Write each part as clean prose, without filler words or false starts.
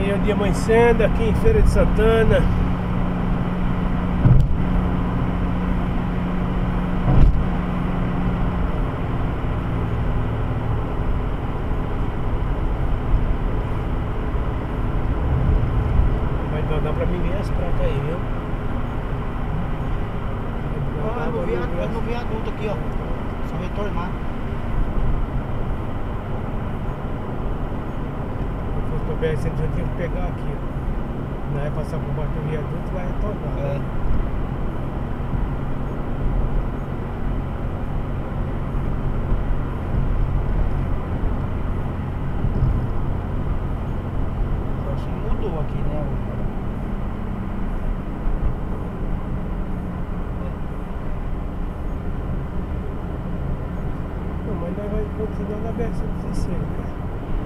Aí o dia amanhecendo aqui em Feira de Santana. Vai dar pra mim ver as placas aí, viu? É no viaduto aqui, ó. Só retornar. O BR-100 já tinha que pegar aqui, ó. Não é passar por baixo do viaduto e vai retornar. É. Só se mudou aqui, né? Não, mas nós vamos continuar na BR-116, cara.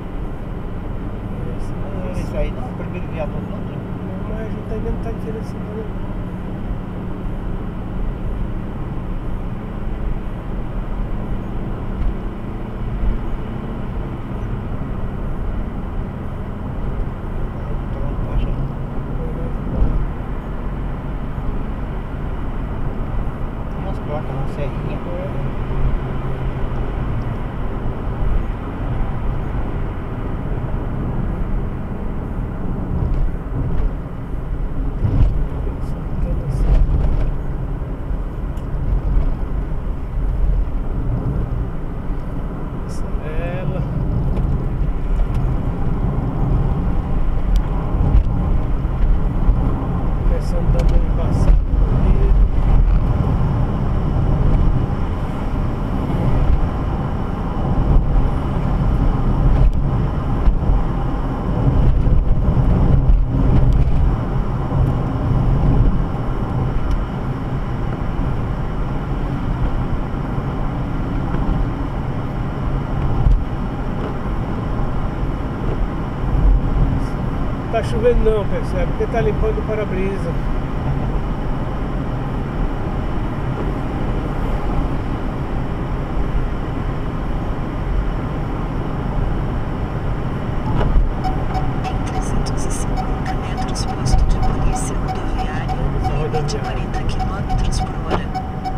Isso aí não, o primeiro viaduto não. Não, mas a gente ainda não tá diferenciando. Tem umas placas na serrinha. Ela. Começando também a passar no vidro. Tá chovendo não, percebe? Porque tá limpando o para-brisa. Em 350 metros, posto de polícia rodoviária, limite 40 km por hora.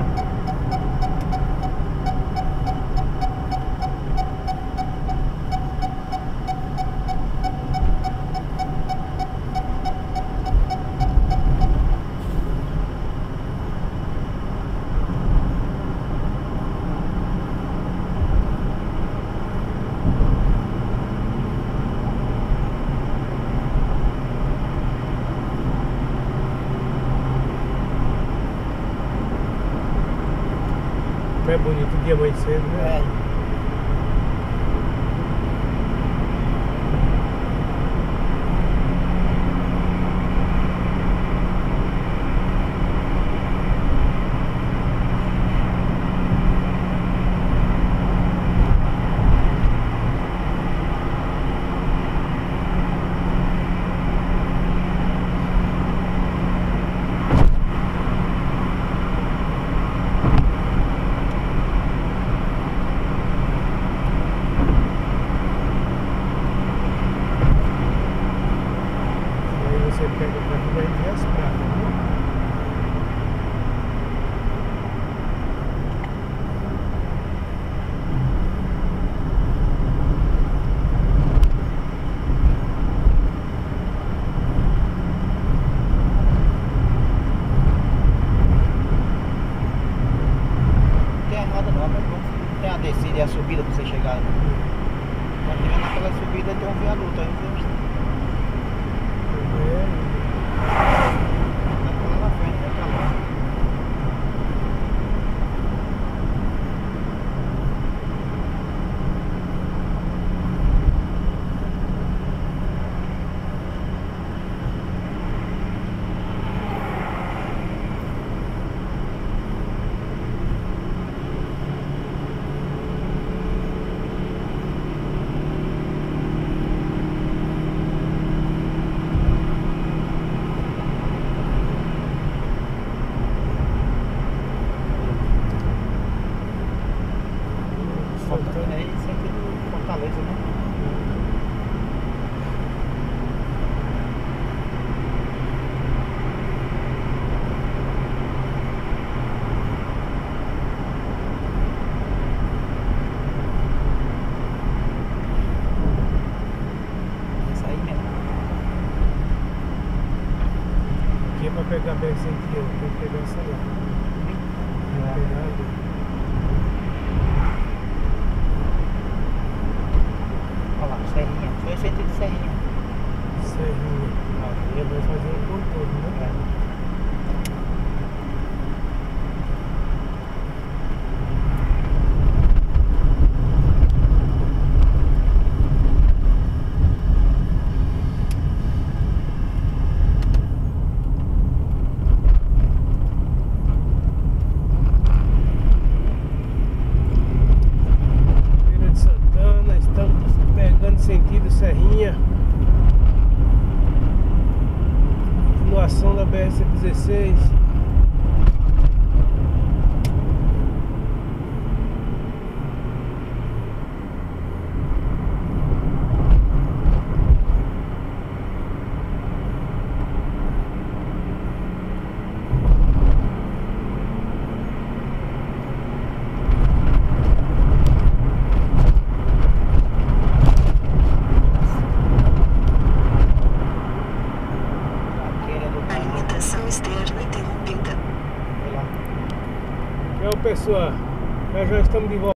Não é bonito o dia amanhecendo, né? É. Aí você pega pra cá e vai ver as placas, né? Não tem nada não, mas não tem a descida e a subida pra você chegar. Quando chegar naquela subida tem um viaduto aí, lá na frente, vai pra lá. pegar a BR-101, tem que pegar essa lá. Tem que pegar ali. Olha lá, Serrinha. Foi sentido de Serrinha. Serrinha. Ele vai fazer um contorno, né? Feira de Santana, estamos pegando sentido Serrinha. Continuação da BR-116. Alimentação externa interrompida. Olha lá. Então, pessoal, nós já estamos de volta.